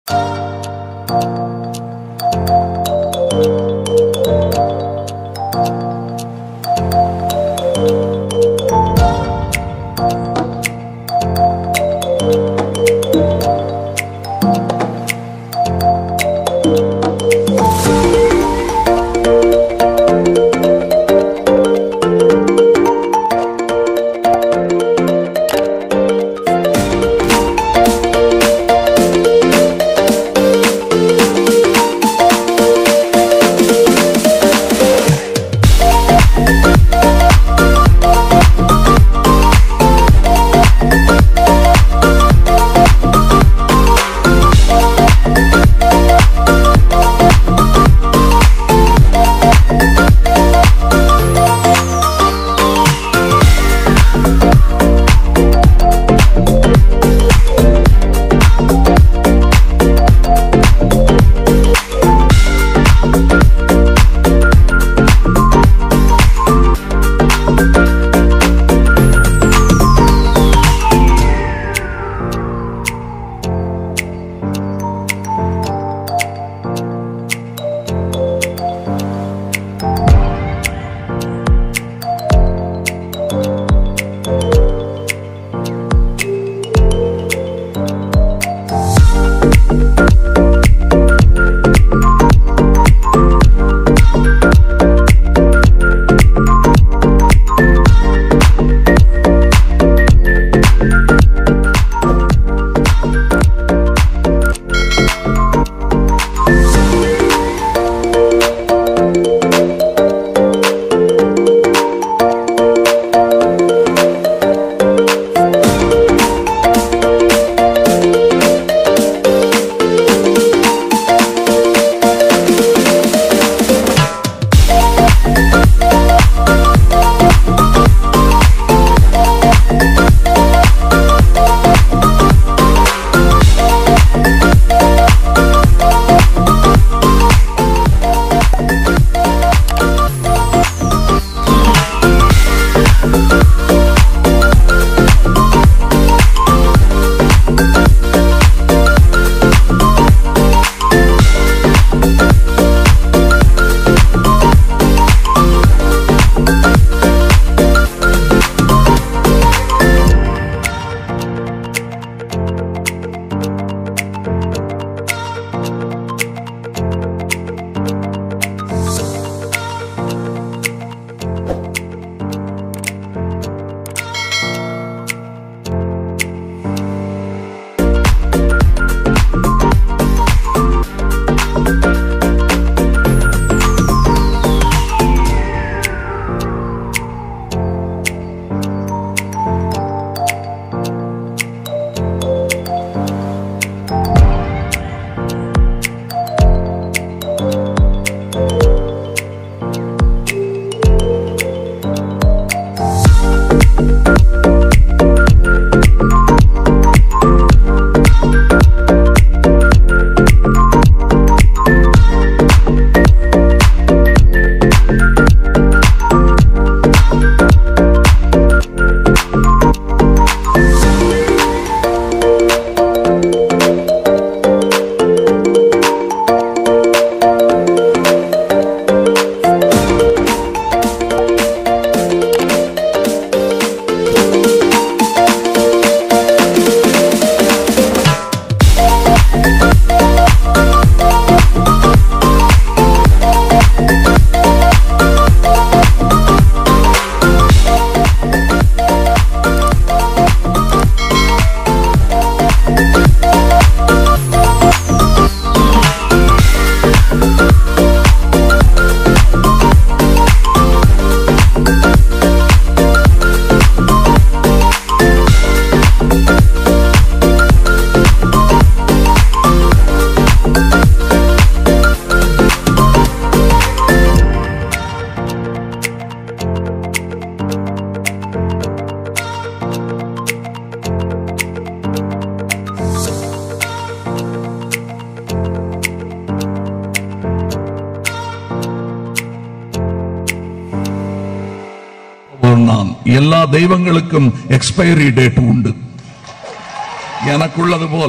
சொன்னான். எல்லா தெய்வங்களுக்கும் expiry date உண்டு. எனக்குள்ளது போல்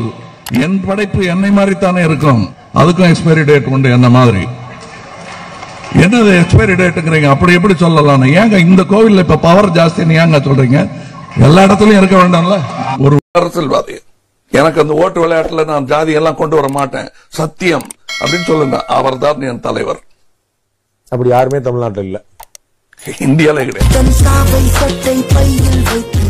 என் படைப்பு என்னை மாதிரி தானே இருக்கும், அதுக்கும் எக்ஸ்பைரி டேட் உண்டு என்ன மாதிரி. என்னது எக்ஸ்பைரி டேட்டுங்கிறீங்க, அப்படி எப்படி சொல்லலாம்? ஏங்க இந்த கோவில்ல இப்ப பவர் ஜாஸ்தி ஏங்க சொல்றீங்க? எல்லா இடத்துலயும் இருக்க வேண்டாம்ல. ஒரு அரசியல்வாதி எனக்கு அந்த ஓட்டு விளையாட்டுல நான் ஜாதி எல்லாம் கொண்டு வர மாட்டேன் சத்தியம் அப்படின்னு சொல்லுங்க, அவர் தான் என் தலைவர். அப்படி யாருமே தமிழ்நாட்டில் இல்ல, இந்தியாவில கிடையாது.